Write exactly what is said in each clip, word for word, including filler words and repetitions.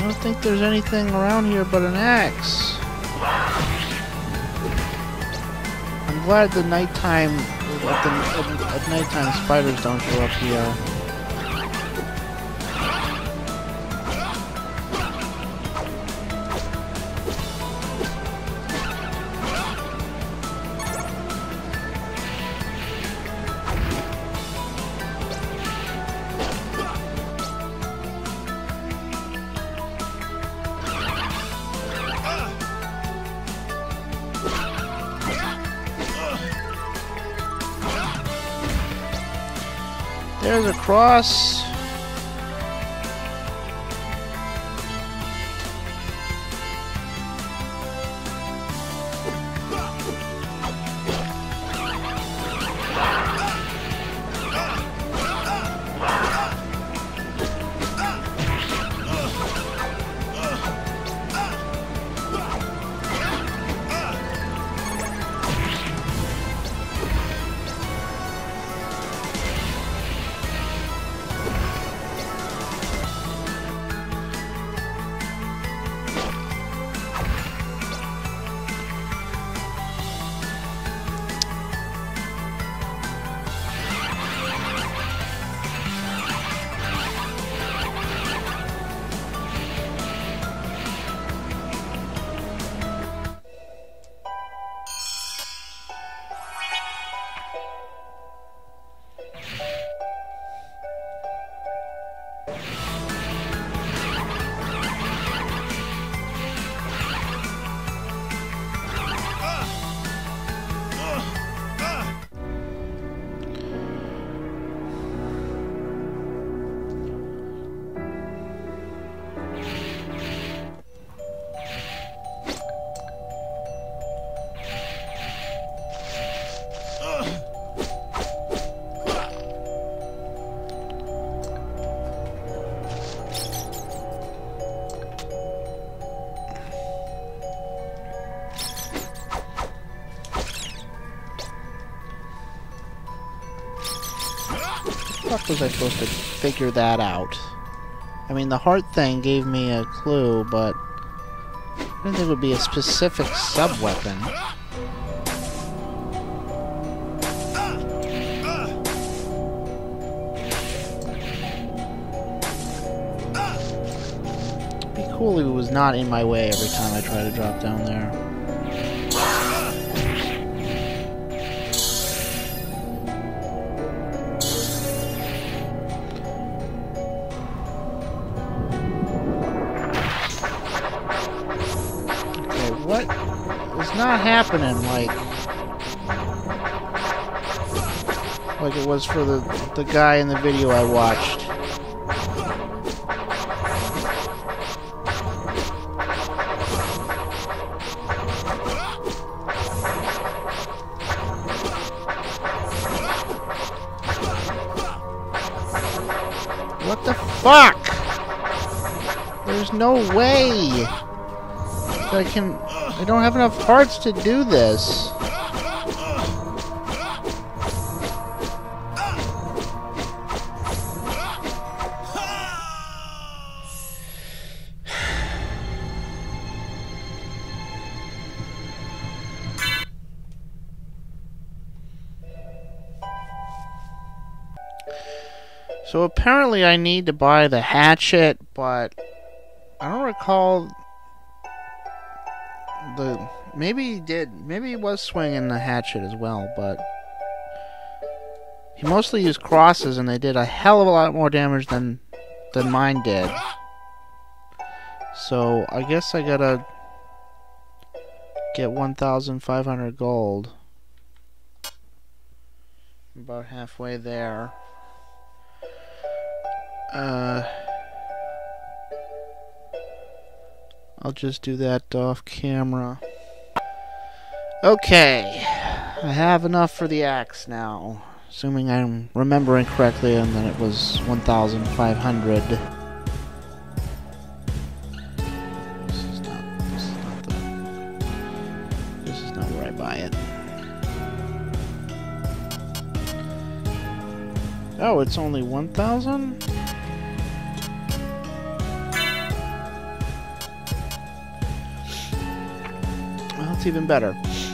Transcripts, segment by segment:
don't think there's anything around here but an axe. I'm glad the nighttime, at, the, at, at nighttime spiders don't show up here. There's a cross. How was I supposed to figure that out? I mean, the heart thing gave me a clue, but I didn't think it would be a specific sub-weapon. It'd be cool if it was not in my way every time I try to drop down there. Not happening like like it was for the the guy in the video I watched. What the fuck? There's no way that I can. I don't have enough hearts to do this. So apparently I need to buy the hatchet, but I don't recall the... Maybe he did. Maybe he was swinging the hatchet as well, but... He mostly used crosses, and they did a hell of a lot more damage than, than mine did. So, I guess I gotta get one thousand five hundred gold. About halfway there. Uh, I'll just do that off camera. Okay, I have enough for the axe now, assuming I'm remembering correctly, and then it was one thousand five hundred. This is not. This is not the. This is not where I buy it. Oh, it's only one thousand? That's even better.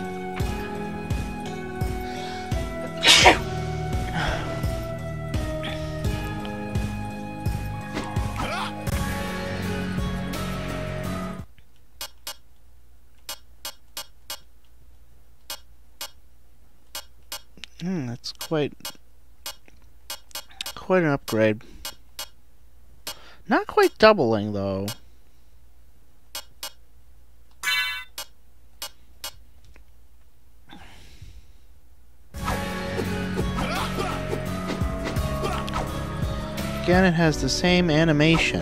Hmm, that's quite quite an upgrade. Not quite doubling though. Again, it has the same animation.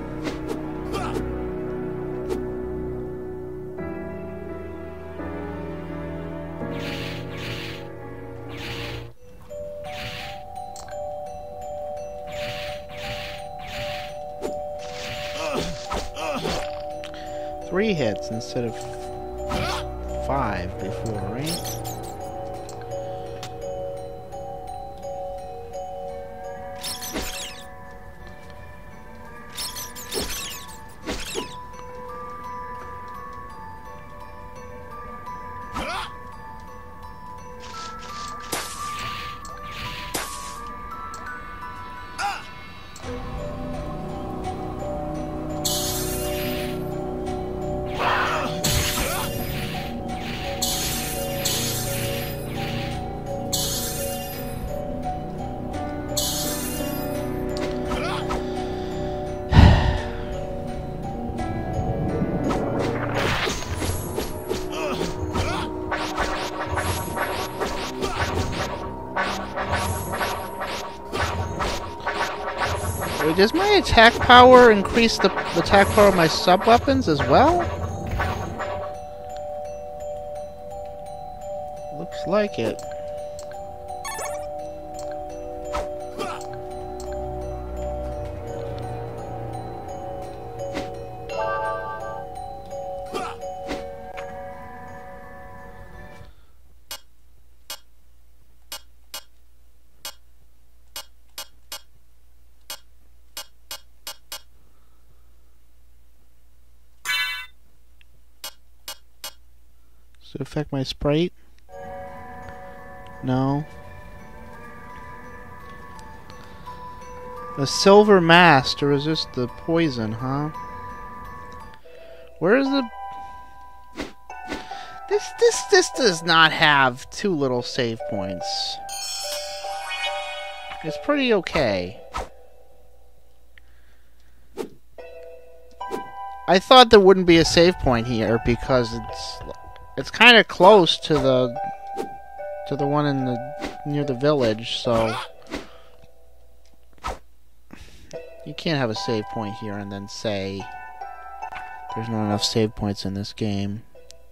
Three hits instead of five before, right? Wait, does my attack power increase the attack power of my sub-weapons as well? Looks like it. Does it affect my sprite? No. A silver mask to resist the poison, huh? Where is the... This, this, this does not have too little save points. It's pretty okay. I thought there wouldn't be a save point here because it's... It's kind of close to the to the one in the near the village, so you can't have a save point here and then say there's not enough save points in this game.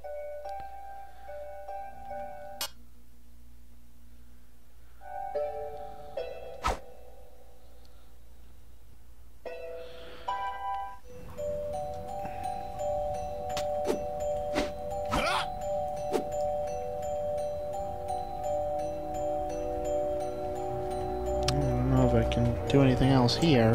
I can do anything else here.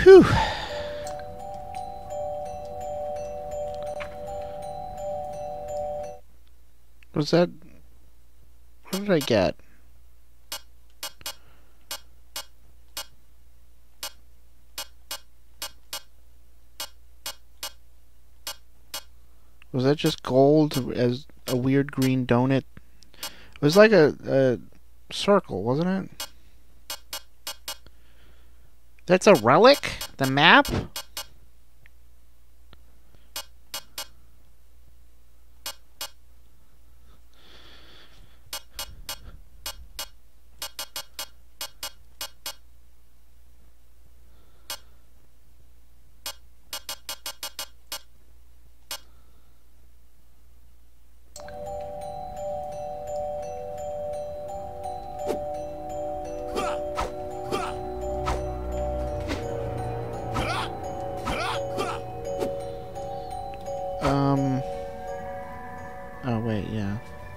Whew. Was that... What did I get? Was that just gold as a weird green donut? It was like a, a circle, wasn't it? That's a relic? The map? Um. Oh, wait, yeah.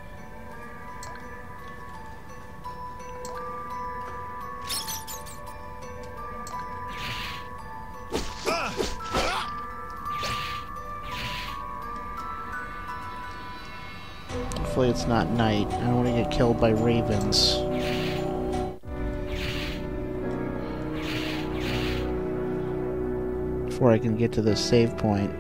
Hopefully it's not night. I don't want to get killed by ravens. Before I can get to this save point.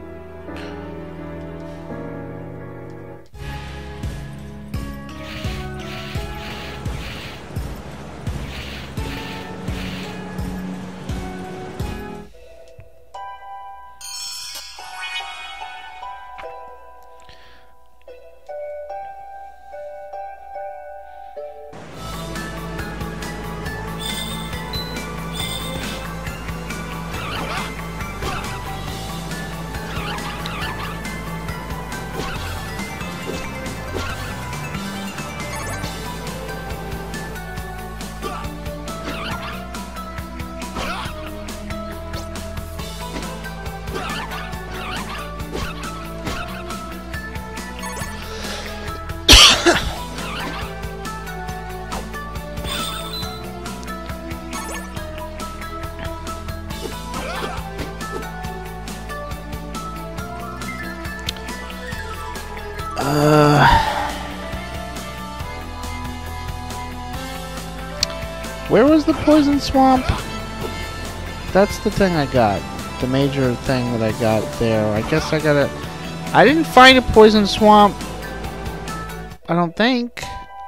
Uh, where was the poison swamp? That's the thing I got. The major thing that I got there. I guess I got it. I didn't find a poison swamp. I don't think.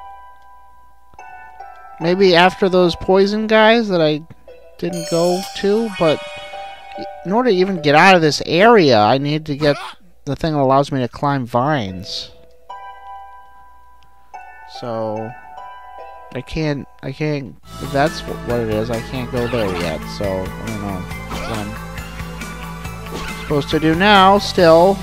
Maybe after those poison guys that I didn't go to, but in order to even get out of this area, I need to get the thing that allows me to climb vines. So I can't, I can't, if that's what it is, I can't go there yet, so I don't know what I'm supposed to do now, still.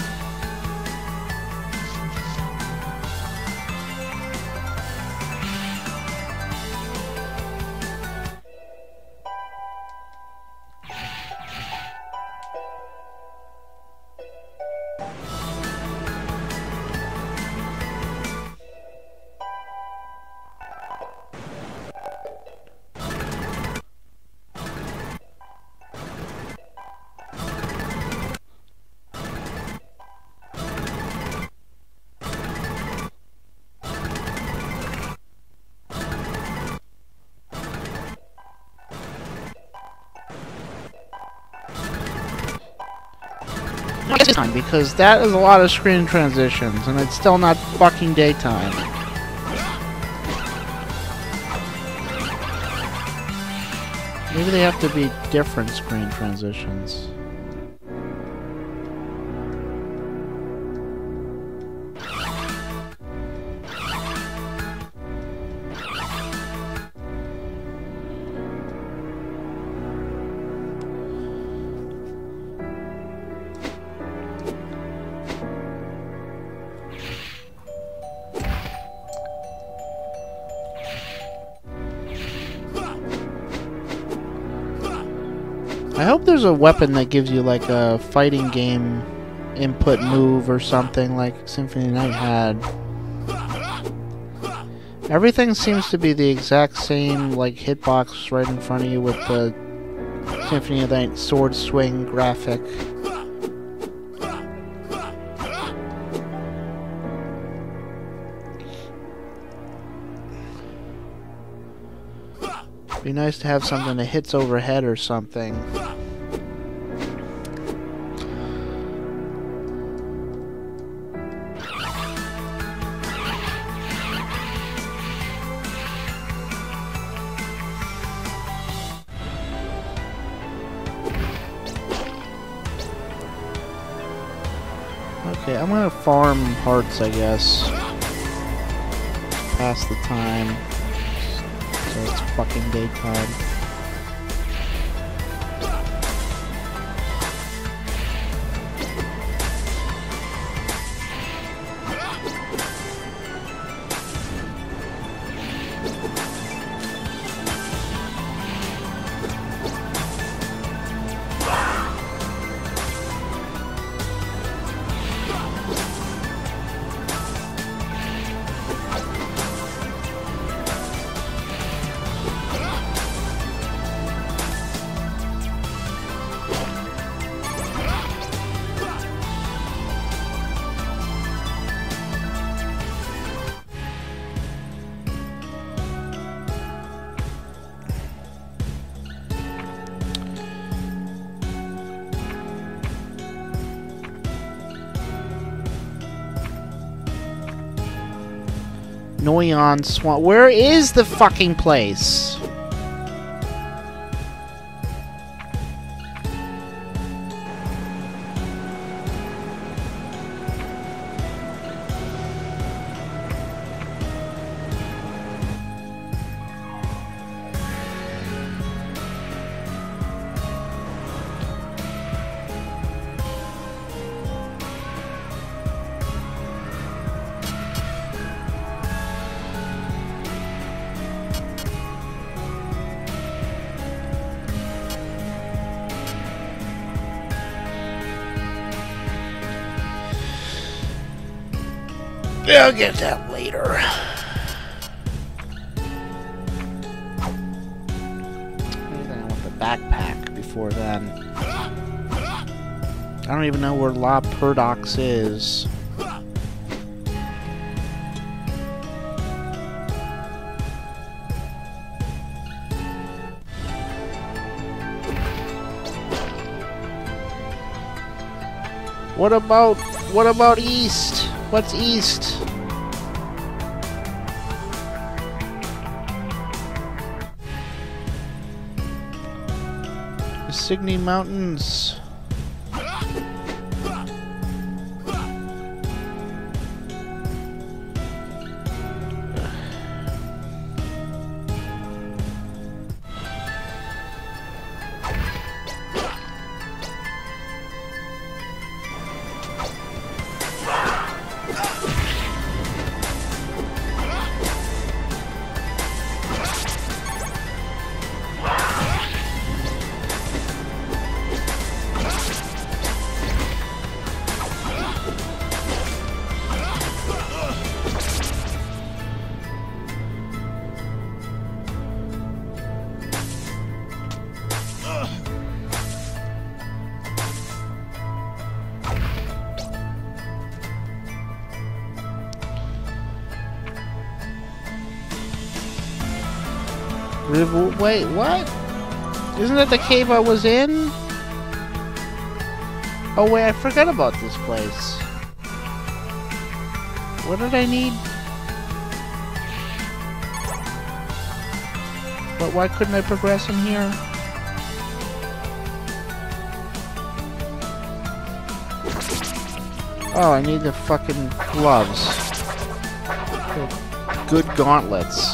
Time, because that is a lot of screen transitions, and it's still not fucking daytime. Maybe they have to be different screen transitions. I hope there's a weapon that gives you like a fighting game input move or something like Symphony Night had. Everything seems to be the exact same like hitbox right in front of you with the Symphony of the Night sword swing graphic. Be nice to have something that hits overhead or something. Okay, I'm gonna farm hearts, I guess. Pass the time. So it's fucking daytime. Noyon Swamp. Where is the fucking place? I'll get that later. Maybe I want the backpack before then. I don't even know where La Perdox is. What about what about east? What's east? The Signy Mountains. River, wait, what? Isn't that the cave I was in? Oh wait, I forgot about this place. What did I need? But why couldn't I progress in here? Oh, I need the fucking gloves. Good gauntlets.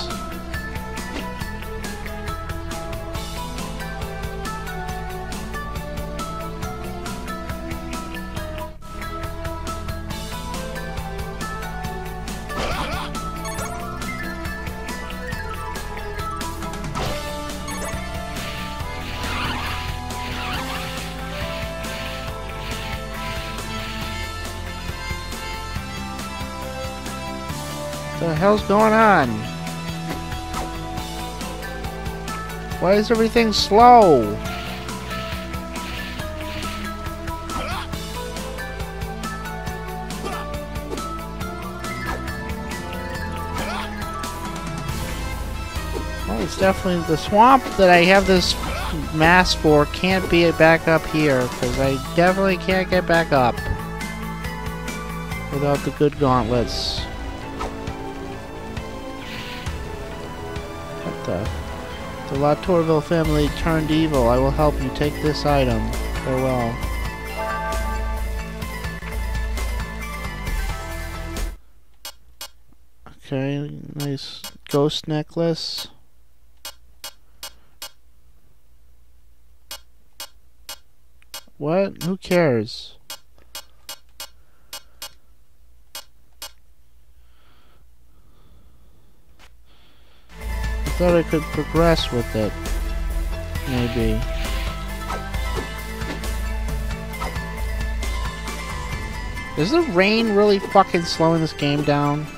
What the hell's going on? Why is everything slow? it's definitely the swamp that I have this mask for can't be back up here, because I definitely can't get back up without the good gauntlets. What the? The La Tourville family turned evil. I will help you take this item. Farewell. Okay, nice ghost necklace. What? Who cares? I thought I could progress with it. Maybe. Is the rain really fucking slowing this game down?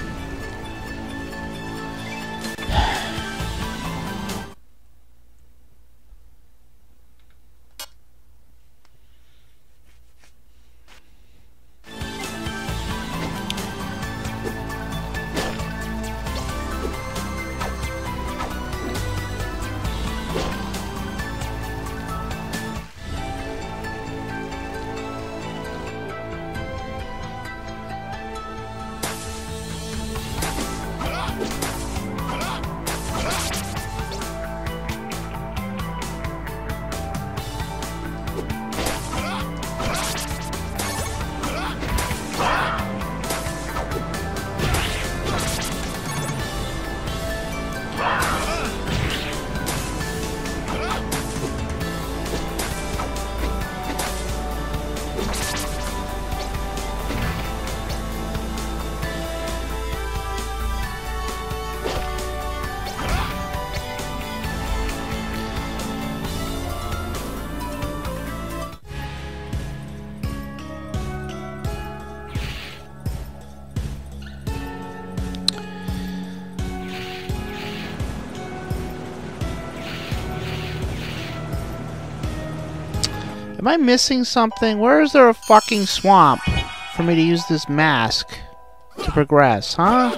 Am I missing something? Where is there a fucking swamp for me to use this mask to progress, huh?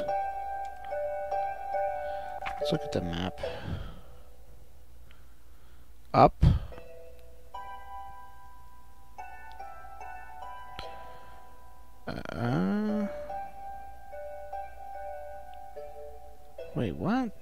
Let's look at the map. Up. Uh, wait, what?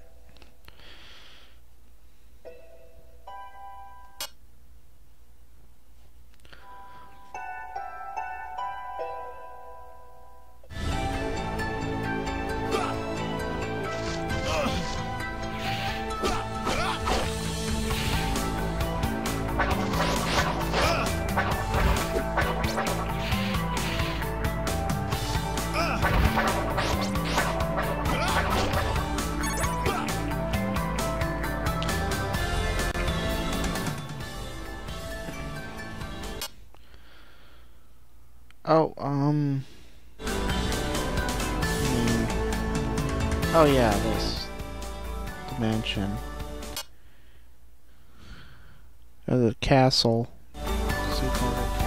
Oh, um... hmm. Oh yeah, this... the mansion. Or the castle.